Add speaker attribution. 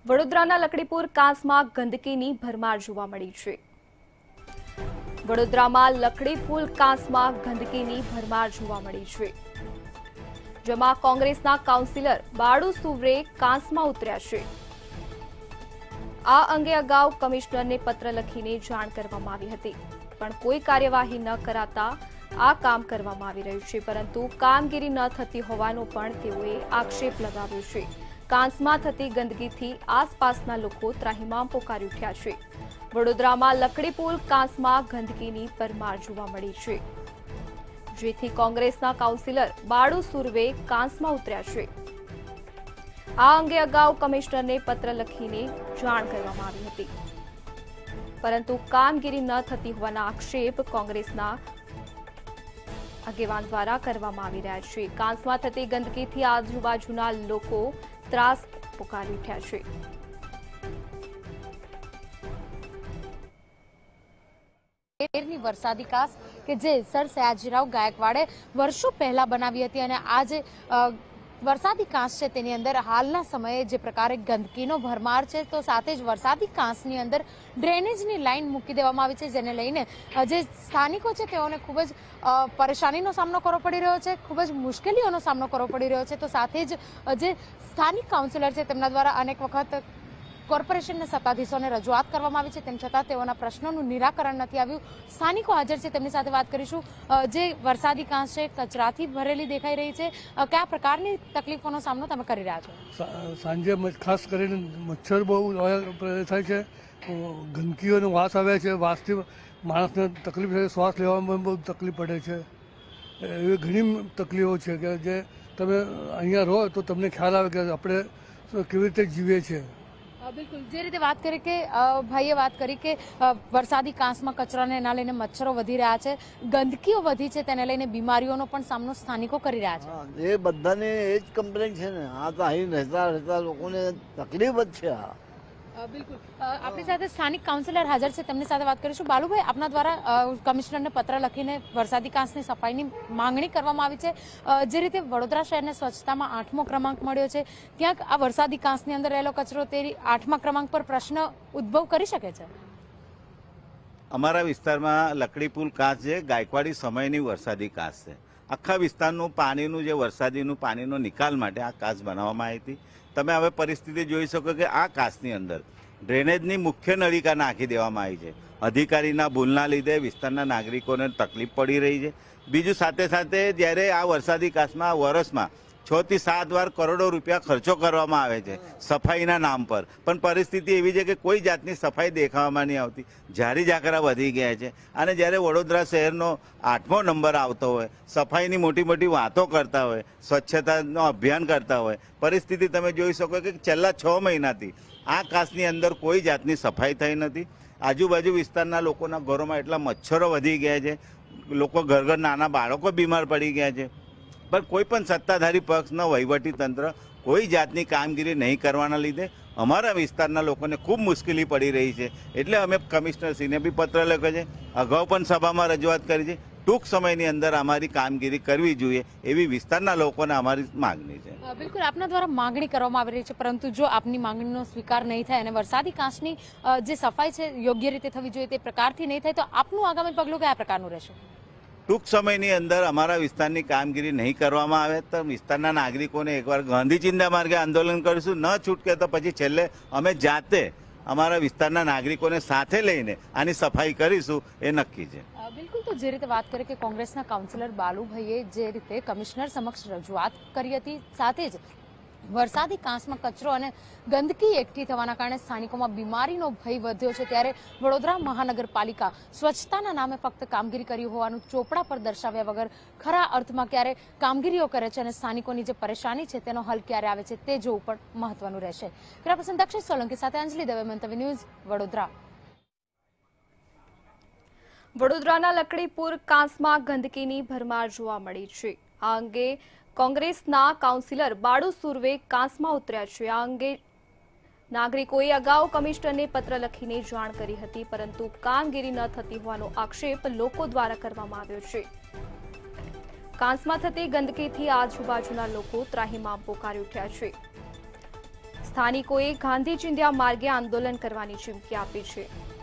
Speaker 1: વડોદરાના લકડીપુર કાંસમાં ગંદકીની ભરમાર જોવા મળી છે। વડોદરામાં લકડીપુર કાંસમાં ગંદકીની ભરમાર જોવા મળી છે, જેમાં કોંગ્રેસના કાઉન્સિલર બાળુ સુવરે કાંસમાં ઉતર્યા છે। આ અંગે અગાઉ કમિશનરને પત્ર લખીને જાણ કરવામાં આવી હતી, પણ કોઈ કાર્યવાહી ન કરાતા આ કામ કરવામાં આવી રહ્યું છે, પરંતુ કામગીરી ન થતી હોવાનો પણ તેઓએ આક્ષેપ લગાવ્યો છે। કાંસમાં થતી ગંદકીથી આસપાસના લોકો ત્રાહિમામ પોકારી ઉઠ્યા છે। વડોદરામાં લકડીપુર કાંસમાં ગંદકીની ભરમાર જોવા મળી છે, જેથી કોંગ્રેસના કાઉન્સિલર બાળુ સુરવે કાંસમાં ઉતર્યા છે। આ અંગે અગાઉ કમિશનરને પત્ર લખીને જાણ કરવામાં આવી હતી, પરંતુ કામગીરી ન થતી હોવાના આક્ષેપ કોંગ્રેસના આગેવાન દ્વારા કરવામાં આવી રહ્યા છે। કાંસમાં થતી ગંદકીથી આજુબાજુના લોકો ત્રાસ પોકારી ઉઠ્યા છે।
Speaker 2: ની વરસાદી કાંસ કે જે સર સયાજીરાવ ગાયકવાડે વર્ષો પહેલા બનાવી હતી અને આ જે વરસાદી કાંસ છે તેની અંદર હાલના સમયે જે પ્રકારે ગંદકીનો ભરમાર છે, તો સાથે જ વરસાદી કાંસની અંદર ડ્રેનેજની લાઈન મૂકી દેવામાં આવી છે, જેને લઈને જે સ્થાનિકો છે તેઓને ખૂબ જ પરેશાનીનો સામનો કરવો પડી રહ્યો છે, ખૂબ જ મુશ્કેલીઓનો સામનો કરવો પડી રહ્યો છે। તો સાથે જ જે સ્થાનિક કાઉન્સિલર છે તેમના દ્વારા અનેક વખત કોર્પોરેશનના સત્તાધીશોને રજૂઆત કરવામાં આવી છે, તેમ છતાં તેઓના પ્રશ્નોનું નિરાકરણ નથી આવ્યું। સ્થાનિકો હાજર છે, તેમની સાથે વાત કરીશું। જે વરસાદી કાંસ છે કચરાથી ભરેલી દેખાઈ રહી છે, કયા પ્રકારની તકલીફોનો સામનો તમે કરી રહ્યા છો?
Speaker 3: સાંજે ખાસ કરીને મચ્છર બહુ થાય છે, ગંદકીઓનો વાસ આવે છે, વાસથી માણસને તકલીફ છે, શ્વાસ લેવામાં બહુ તકલીફ પડે છે। એવી ઘણી તકલીફો છે કે જે તમે અહીંયા રહો તો તમને ખ્યાલ આવે કે આપણે કેવી રીતે જીવીએ છીએ।
Speaker 2: બિલકુલ, જે રીતે વાત કરી કે ભાઈએ વાત કરી કે વરસાદી કાંસમાં કચરાને એના લઈને મચ્છરો વધી રહ્યા છે, ગંદકીઓ વધી છે, તેને લઈને બીમારીઓનો પણ સામનો સ્થાનિકો કરી રહ્યા છે।
Speaker 4: એ બધાને એ જ કમ્પ્લેન છે ને, આ તો અહીં રહેતા લોકોને તકલીફ જ છે।
Speaker 2: બિલકુલ, આપણી સાથે સ્થાનિક કાઉન્સિલર હાજર છે, તેમની સાથે વાત કરીશું। બાલુભાઈ, આપના દ્વારા કમિશનરને પત્ર લખીને વરસાદી કાંસની સફાઈની માંગણી કરવામાં આવી છે। જે રીતે વડોદરા શહેરને સ્વચ્છતામાં 8મો ક્રમાંક મળ્યો છે, ક્યાંક આ વરસાદી કાંસની અંદર રહેલો કચરો તે 8મા ક્રમાંક પર પ્રશ્ન ઉદ્ભવ કરી શકે છે?
Speaker 5: અમારા વિસ્તારમાં લકડીપુર કાંસ જે ગાયકવાડી સમયની વરસાદી કાંસ છે, આખા વિસ્તારનું પાણીનું જે વરસાદીનું પાણીનો નિકાલ માટે આ કાંસ બનાવવામાં આવી હતી। તમે હવે પરિસ્થિતિ જોઈ શકો કે આ કાંસની અંદર ડ્રેનેજની મુખ્ય નળિકા નાખી દેવામાં આવી છે। અધિકારીના ભૂલના લીધે વિસ્તારના નાગરિકોને તકલીફ પડી રહી છે। બીજું સાથે સાથે જ્યારે આ વરસાદી કાંસમાં વર્ષમાં 6 થી 7 વાર કરોડો રૂપિયા ખર્ચો કરવામાં આવે છે સફાઈના નામ પર, પણ પરિસ્થિતિ એવી છે કે કોઈ જાતની સફાઈ દેખાવામાં નહીં આવતી। ઝાડી ઝાકરા વધી ગયા છે, અને જ્યારે વડોદરા શહેરનો 8મો નંબર આવતો હોય, સફાઈની મોટી મોટી વાતો કરતા હોય, સ્વચ્છતાનો અભિયાન કરતા હોય, પરિસ્થિતિ તમે જોઈ શકો કે છેલ્લા 6 મહિનાથી આ કાંસની અંદર કોઈ જાતની સફાઈ થઈ નથી। આજુબાજુ વિસ્તારના લોકોના ઘરોમાં એટલા મચ્છરો વધી ગયા છે, લોકો ઘર નાના બાળકો બીમાર પડી ગયા છે, પણ કોઈ પણ સત્તાધારી પક્ષનો વહીવટી તંત્ર કોઈ જાતની કામગીરી નહીં કરવાના લીધે અમારા વિસ્તારના લોકોને ખૂબ મુશ્કેલી પડી રહી છે। એટલે અમે કમિશનરશ્રીને બી પત્ર લખ્યો છે, અગાઉ પણ સભામાં રજૂઆત કરી છે। ટૂંક સમયની અંદર અમારી કામગીરી કરવી જોઈએ એવી વિસ્તારના લોકોને અમારી માગણી છે।
Speaker 2: બિલકુલ, આપના દ્વારા માગણી કરવામાં આવી રહી છે, પરંતુ જો આપની માગણીનો સ્વીકાર નહીં થાય અને વરસાદી કાંસની જે સફાઈ છે યોગ્ય રીતે થવી જોઈએ તે પ્રકારથી નહીં થાય, તો આપનું આગામી પગલું કયા પ્રકારનું રહેશે?
Speaker 5: ટૂંક સમયની અંદર અમારા વિસ્તારની કામગીરી નહીં કરવામાં આવે તો વિસ્તારના નાગરિકોને એકવાર ગાંધી ચિંતા માર્ગે આંદોલન કરીશું। ન છૂટકે તો પછી છેલ્લે અમે જાતે અમારા વિસ્તારના નાગરિકોને સાથે લઈને આની સફાઈ કરીશું, એ નક્કી છે।
Speaker 2: બિલકુલ, તો જે રીતે વાત કરીએ કે કોંગ્રેસના કાઉન્સિલર બાલુભાઈએ જે રીતે કમિશનર સમક્ષ રજૂઆત કરી હતી, સાથે જ વરસાદી કાંસમાં કચરો અને ગંદકી એકઠી થવાના કારણે સ્થાનિકોમાં બીમારીનો ભય વધ્યો છે, ત્યારે વડોદરા મહાનગરપાલિકા સ્વચ્છતાના નામે ફક્ત કામગીરી કરી હોવાનું ચોપડા પર દર્શાવ્યા વગર ખરા અર્થમાં ક્યારે કામગીરીઓ કરે છે અને સ્થાનિકોની જે પરેશાની છે તેનો હલ ક્યારે આવે છે તે જોવું પણ મહત્વનું રહેશે। કેમેરાપર્સન દક્ષિશ સોલંકી સાથે અંજલિ દવે, મંતવ્ય ન્યૂઝ, વડોદરા।
Speaker 1: વડોદરાના લકડીપુર કાંસમાં ગંદકીની ભરમાર જોવા મળી છે। આ અંગે કોંગ્રેસના કાઉન્સિલર બાળુ સુરવે કાંસમાં ઉતર્યા છે। આ અંગે નાગરિકોએ અગાઉ કમિશનરને પત્ર લખીને જાણ કરી હતી, પરંતુ કામગીરી ન થતી હોવાનો આક્ષેપ લોકો દ્વારા કરવામાં આવ્યો છે। કાંસમાં થતી ગંદકીથી આજુબાજુના લોકો ત્રાહિમામ પોકારી ઉઠ્યા છે। સ્થાનિકોએ ગાંધી ચિંધ્યા માર્ગે આંદોલન કરવાની ચીમકી આપી છે।